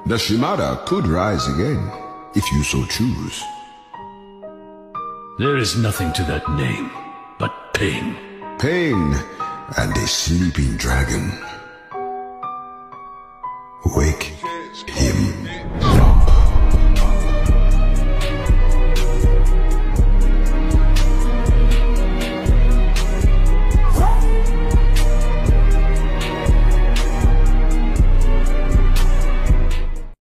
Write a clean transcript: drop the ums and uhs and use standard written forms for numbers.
The Shimada could rise again, if you so choose. There is nothing to that name but pain. Pain and a sleeping dragon. Wake